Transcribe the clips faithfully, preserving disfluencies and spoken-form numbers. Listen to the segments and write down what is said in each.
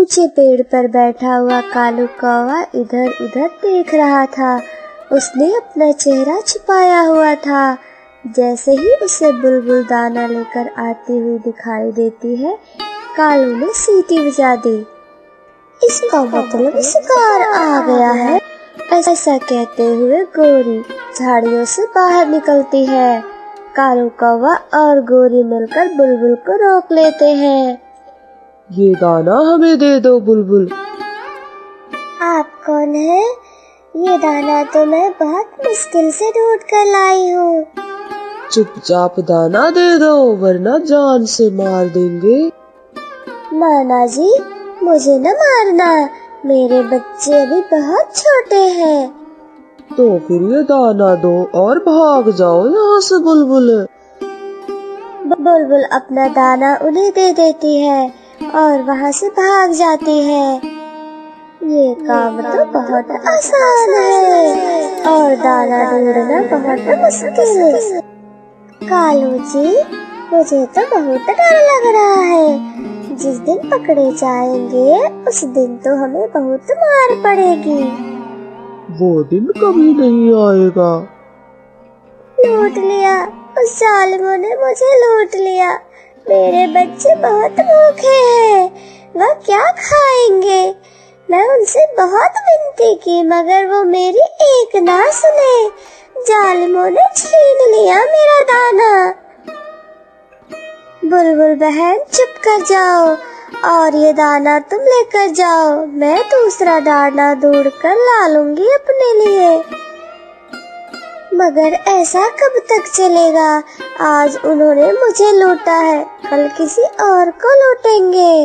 ऊंचे पेड़ पर बैठा हुआ कालू कौवा इधर उधर देख रहा था। उसने अपना चेहरा छुपाया हुआ था। जैसे ही उसे बुलबुल दाना लेकर आती हुई दिखाई देती है, कालू ने सीटी बजा दी। इसका मतलब शिकार आ गया है, ऐसा कहते हुए गोरी झाड़ियों से बाहर निकलती है। कालू कौवा और गोरी मिलकर बुलबुल को रोक लेते हैं। ये दाना हमें दे दो बुलबुल। आप कौन है? ये दाना तो मैं बहुत मुश्किल से ढूंढ कर लाई हूँ। चुपचाप दाना दे दो वरना जान से मार देंगे। नाना जी, मुझे न मारना, मेरे बच्चे अभी बहुत छोटे हैं। तो फिर ये दाना दो और भाग जाओ यहाँ से बुलबुल। बुलबुल अपना दाना उन्हें दे देती है और वहाँ से भाग जाती है। ये काम तो बहुत आसान है और दाना ढूंढना बहुत मुश्किल। कालू जी, मुझे तो बहुत डर लग रहा है। जिस दिन पकड़े जाएंगे उस दिन तो हमें बहुत मार पड़ेगी। वो दिन कभी नहीं आएगा। लूट लिया, उस जालिमों ने मुझे लूट लिया। मेरे बच्चे बहुत भूखे हैं, वह क्या खाएंगे? मैं उनसे बहुत विनती की मगर वो मेरी एक ना सुने। जालिमों ने छीन लिया मेरा दाना। बुलबुल बहन, चुप कर जाओ और ये दाना तुम लेकर जाओ। मैं दूसरा दाना ढूंढ कर ला लूंगी अपने लिए। मगर ऐसा कब तक चलेगा? आज उन्होंने मुझे लूटा है, कल किसी और को लूटेंगे।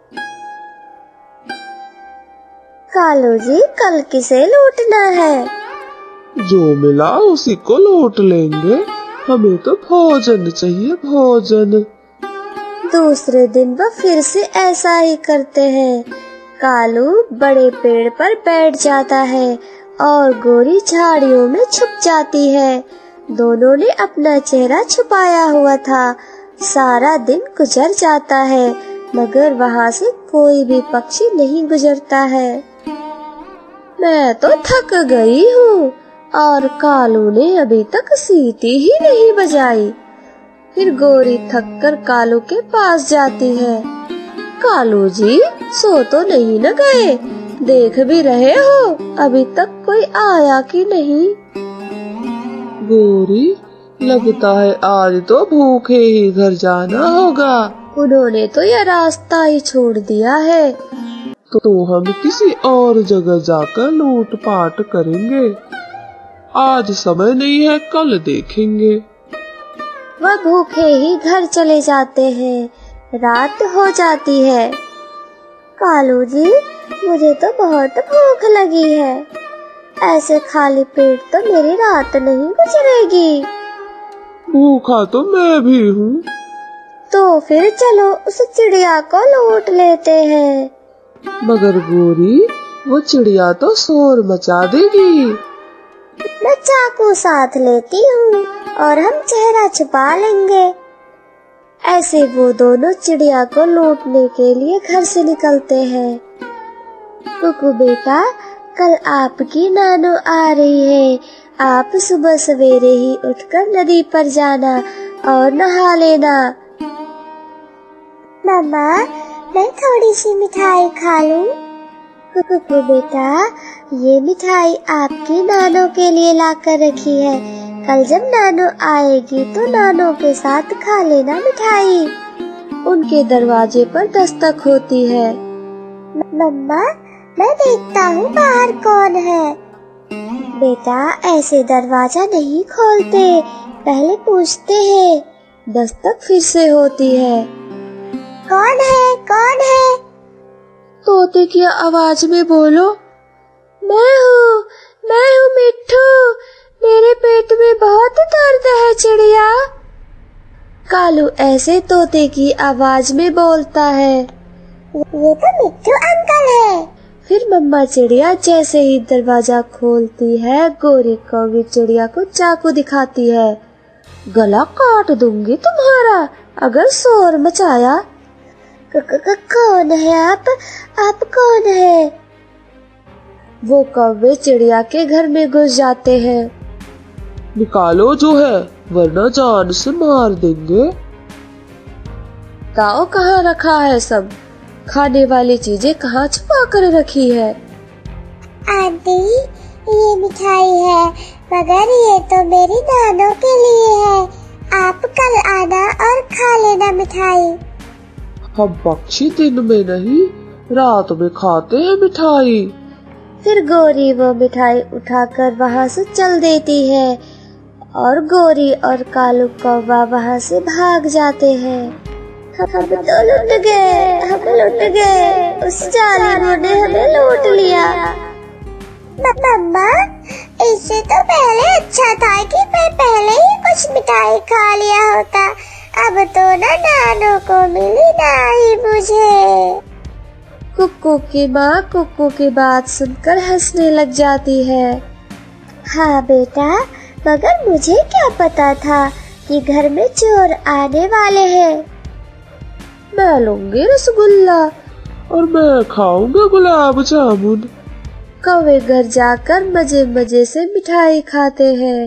कालू जी, कल किसे लूटना है? जो मिला उसी को लूट लेंगे। हमें तो भोजन चाहिए, भोजन। दूसरे दिन वह फिर से ऐसा ही करते हैं। कालू बड़े पेड़ पर बैठ जाता है और गोरी झाड़ियों में छुप जाती है। दोनों ने अपना चेहरा छुपाया हुआ था। सारा दिन गुजर जाता है मगर वहाँ से कोई भी पक्षी नहीं गुजरता है। मैं तो थक गई हूँ और कालू ने अभी तक सीटी ही नहीं बजाई। फिर गोरी थक कर कालू के पास जाती है। कालू जी, सो तो नहीं न गए? देख भी रहे हो अभी तक कोई आया कि नहीं? गोरी, लगता है आज तो भूखे ही घर जाना होगा। उन्होंने तो यह रास्ता ही छोड़ दिया है। तो, तो हम किसी और जगह जाकर लूट पाट करेंगे। आज समय नहीं है, कल देखेंगे। वह भूखे ही घर चले जाते हैं। रात हो जाती है। कालू जी, मुझे तो बहुत भूख लगी है। ऐसे खाली पेट तो मेरी रात नहीं गुजरेगी। भूखा तो मैं भी हूँ। तो फिर चलो उस चिड़िया को लूट लेते हैं। मगर गोरी, वो चिड़िया तो शोर मचा देगी। मैं चाकू साथ लेती हूँ और हम चेहरा छुपा लेंगे। ऐसे वो दोनों चिड़िया को लूटने के लिए घर से निकलते हैं। कुकू बेटा, कल आपकी नानो आ रही है। आप सुबह सवेरे ही उठकर नदी पर जाना और नहा लेना। मम्मा, मैं थोड़ी सी मिठाई खा लूं? कुकू बेटा, ये मिठाई आपकी नानो के लिए लाकर रखी है। कल जब नानो आएगी तो नानो के साथ खा लेना मिठाई। उनके दरवाजे पर दस्तक होती है। मम्मा, मैं देखता हूँ बाहर कौन है। बेटा, ऐसे दरवाजा नहीं खोलते, पहले पूछते हैं। दस्तक फिर से होती है। कौन है, कौन है? तोते की आवाज में बोलो। मैं हूँ, मैं हूँ मिट्ठू। मेरे पेट में बहुत दर्द है चिड़िया। कालू ऐसे तोते की आवाज में बोलता है। ये तो मिट्ठू अंकल है। फिर मम्मा चिड़िया जैसे ही दरवाजा खोलती है, गोरी कौवी चिड़िया को चाकू दिखाती है। गला काट दूंगी तुम्हारा अगर शोर मचाया। कौन है आप? आप कौन है? वो कौवे चिड़िया के घर में घुस जाते हैं। निकालो जो है, वरना जान से मार देंगे। ताओ कहाँ रखा है सब? खाने वाली चीजें कहाँ छुपा कर रखी है? आंटी, ये मिठाई है, मगर ये तो मेरी नानों के लिए है। आप कल आना और खा लेना मिठाई। हम पक्षी दिन में नहीं, रात में खाते हैं मिठाई। फिर गोरी वो मिठाई उठाकर वहाँ से चल देती है और गोरी और कालू कौवा वहाँ से भाग जाते हैं। हम तो लुट गए, हम लुट गए, उस जालिमों ने हमें लूट लिया। मम्मा, इससे तो पहले अच्छा था कि मैं पहले ही कुछ मिठाई खा लिया होता। अब तो ना नानों को मिली ना ही मुझे। कुक्कू की माँ कुक्कू की बात सुनकर हंसने लग जाती है। हाँ बेटा, मगर मुझे क्या पता था कि घर में चोर आने वाले हैं। मैं लूंगी रसगुल्ला और मैं खाऊंगा गुलाब जामुन। कौवे घर जाकर मजे मजे से मिठाई खाते हैं।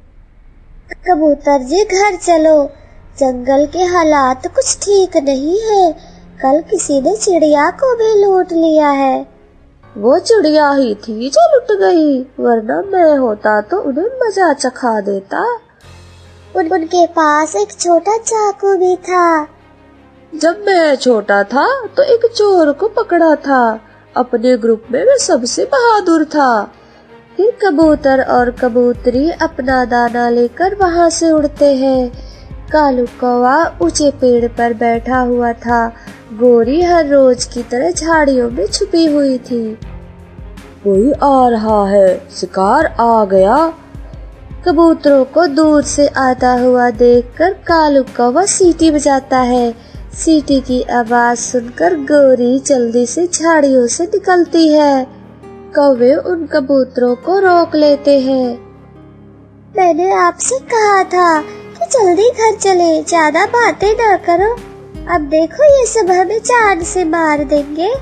कबूतर जी घर चलो, जंगल के हालात कुछ ठीक नहीं है। कल किसी ने चिड़िया को भी लूट लिया है। वो चिड़िया ही थी जो लुट गई, वरना मैं होता तो उन्हें मजा चखा देता। उन, उनके पास एक छोटा चाकू भी था। जब मैं छोटा था तो एक चोर को पकड़ा था। अपने ग्रुप में मैं सबसे बहादुर था। फिर कबूतर और कबूतरी अपना दाना लेकर वहाँ से उड़ते हैं। कालू कौवा ऊंचे पेड़ पर बैठा हुआ था। गोरी हर रोज की तरह झाड़ियों में छुपी हुई थी। कोई आ रहा है, शिकार आ गया। कबूतरों को दूर से आता हुआ देखकर कालू कौवा सीटी बजाता है। सीटी की आवाज सुनकर गोरी जल्दी से झाड़ियों से निकलती है। कौवे उन कबूतरों को रोक लेते हैं। मैंने आपसे कहा था कि जल्दी घर चले, ज्यादा बातें ना करो। अब देखो ये सब हमें जान से मार देंगे।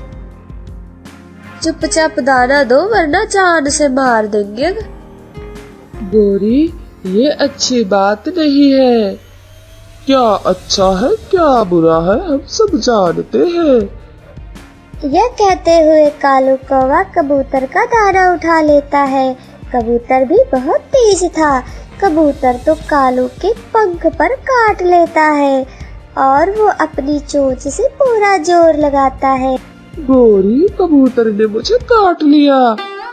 चुपचाप दाना दो, वरना जान से मार देंगे। गोरी, ये अच्छी बात नहीं है। क्या अच्छा है क्या बुरा है हम सब जानते हैं। यह कहते हुए कालू कौवा कबूतर का दाना उठा लेता है। कबूतर भी बहुत तेज था। कबूतर तो कालू के पंख पर काट लेता है और वो अपनी चोंच से पूरा जोर लगाता है। गोरी, कबूतर ने मुझे काट लिया।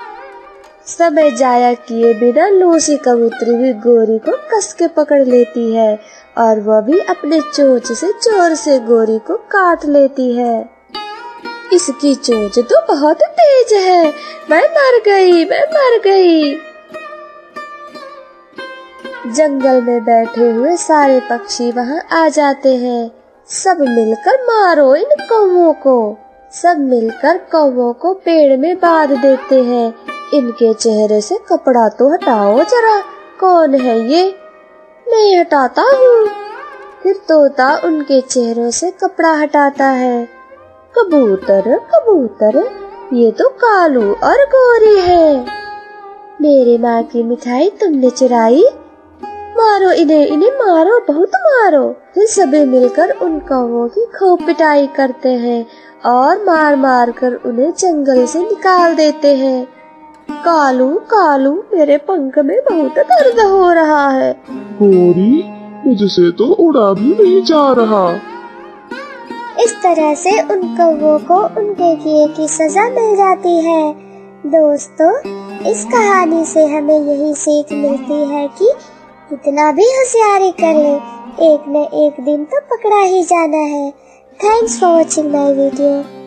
समय जाया किए बिना लूसी कबूतरी भी गोरी को कस के पकड़ लेती है और वह भी अपने चोंच से जोर से गोरी को काट लेती है। इसकी चोंच तो बहुत तेज है। मैं मर गई, मैं मर गई। जंगल में बैठे हुए सारे पक्षी वहाँ आ जाते हैं। सब मिलकर मारो इन कौवों को। सब मिलकर कौवों को पेड़ में बांध देते हैं। इनके चेहरे से कपड़ा तो हटाओ जरा। कौन है ये? मैं हटाता हूँ। फिर तोता उनके चेहरों से कपड़ा हटाता है। कबूतर, कबूतर, ये तो कालू और गोरी है। मेरी माँ की मिठाई तुमने चुराई। मारो इन्हें, इन्हें मारो, बहुत मारो। फिर सभी मिलकर उन कौवों की खूब पिटाई करते हैं और मार मार कर उन्हें जंगल से निकाल देते हैं। कालू, कालू, मेरे पंख में बहुत दर्द हो रहा है। गोरी, मुझसे तो उड़ा भी नहीं जा रहा। इस तरह से उन कौवों को उनके किए की सजा मिल जाती है। दोस्तों, इस कहानी से हमें यही सीख मिलती है कि कितना भी होशियारी कर ले, एक न एक दिन तो पकड़ा ही जाना है। Thanks for watching my video.